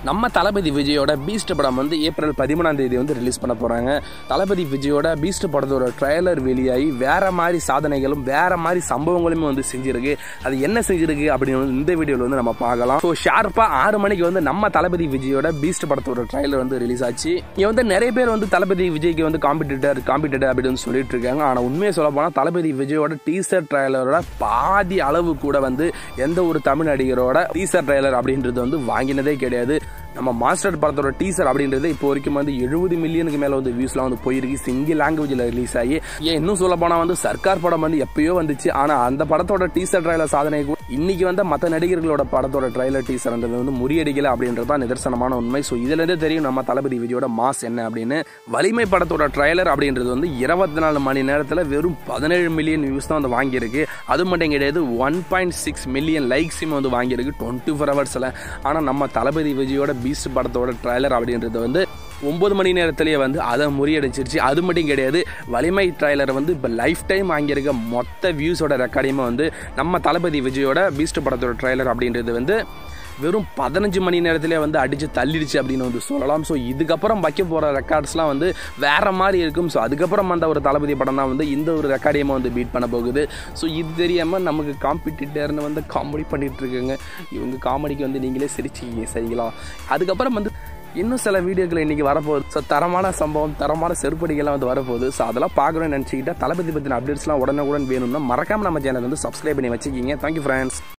நம்ம தளபதி விஜயோட பீஸ்ட் படம் வந்து ஏப்ரல் 13 வந்து ரிலீஸ் பண்ண போறாங்க. தளபதி விஜயோட பீஸ்ட் படத்தோட ட்ரைலர் வெளியாகி வேற மாதிரி சாதனைகளும் வேற மாதிரி சம்பவங்களுமே வந்து செஞ்சிருக்கு. அது என்ன செஞ்சிருக்கு அப்படின்னு இந்த வீடியோல வந்து நம்ம பார்க்கலாம். ஸோ ஷார்ப்பா 6 மணிக்கு வந்து நம்ம தளபதி விஜயோட பீஸ்ட் படத்தோட ட்ரைலர் வந்து ரிலீஸ் ஆச்சு. இங்க வந்து நிறைய பேர் வந்து தளபதி விஜய்க்கு வந்து காம்படிட்டர் அப்படின்னு சொல்லிட்டு இருக்காங்க. ஆனா உண்மையை சொல்ல போனா தளபதி விஜயோட டீசர் ட்ரைலரோட பாதி அளவு கூட வந்து எந்த ஒரு தமிழ் நடிகரோட டீசர் ட்ரைலர் அப்படின்றது வந்து வாங்கினதே கிடையாது. நம்ம மாஸ்டர் படத்தோட டீசர் அப்படின்றது இப்போ வரைக்கும் வந்து 70 மில்லியனுக்கு மேல வந்து வியூஸ்லாம் வந்து போயிருக்கு. சிங்கிள் லாங்குவேஜ்ல ரிலீஸ் ஆகி இன்னும் சொல்ல போனா வந்து சர்க்கார் படம் வந்து எப்பயோ வந்துச்சு. ஆனா அந்த படத்தோட டீசர் ட்ரைலர் சாதனை கூட இன்னைக்கு வந்து மற்ற நடிகர்களோட படத்தோட ட்ரைலர் டீசர்ன்றது வந்து முறியடிக்கல அப்படின்றதான் நிதர்சனமான உண்மை. ஸோ இதுல இருந்தே தெரியும் நம்ம தளபதி விஜயோட மாஸ் என்ன அப்படின்னு. வலிமை படத்தோட ட்ரைலர் அப்படின்றது வந்து 24 மணி நேரத்தில் வெறும் 17 மில்லியன் வியூஸ் தான் வந்து வாங்கியிருக்கு. அது மட்டும் கிடையாது 1.6 மில்லியன் லைக்ஸும் வந்து வாங்கியிருக்கு 24 ஹவர்ஸ்ல. ஆனா நம்ம தளபதி விஜயோட பீஸ்ட் படத்தோட ட்ரைலர் அப்படின்றது வந்து 9 மணி நேரத்திலேயே வந்து அதை முறியடிச்சிருச்சு. அது மட்டும் கிடையாது, வலிமை ட்ரைலர் வந்து இப்போ லைஃப் டைம் வாங்கியிருக்க மொத்த வியூஸோட ரெக்கார்டையுமே வந்து நம்ம தளபதி விஜயோட பீஸ்ட் படத்தோட ட்ரைலர் அப்படின்றது வந்து வெறும் 15 மணி நேரத்திலே வந்து அடித்து தள்ளிடுச்சு அப்படின்னு வந்து சொல்லலாம். ஸோ இதுக்கப்புறம் வைக்க போகிற ரெக்கார்ட்ஸ்லாம் வந்து வேறு மாதிரி இருக்கும். ஸோ அதுக்கப்புறம் அந்த ஒரு தளபதி படம் தான் வந்து இந்த ஒரு ரெக்கார்டையுமே வந்து பீட் பண்ண போகுது. ஸோ இது தெரியாமல் நமக்கு காம்படிட்டர்னு வந்து காமெடி பண்ணிகிட்டு இருக்குங்க. இவங்க காமெடிக்கு வந்து நீங்களே சிரிச்சிக்கிங்க சரிங்களா. அதுக்கப்புறம் வந்து இன்னும் சில வீடியோக்கள் இன்றைக்கி வரப்போகுது. ஸோ தரமான சம்பவம் தரமான செருப்படிகள்லாம் வந்து வரப்போகுது. ஸோ அதெல்லாம் பார்க்கணும்னு நினச்சிக்கிட்டா தளபதி பற்றின அப்டேட்ஸ்லாம் உடனுக்குடன் வேணும்னா மறக்காமல் நம்ம சேனல் வந்து சப்ஸ்கிரைப் பண்ணி வச்சுக்கிங்க. Thank you friends.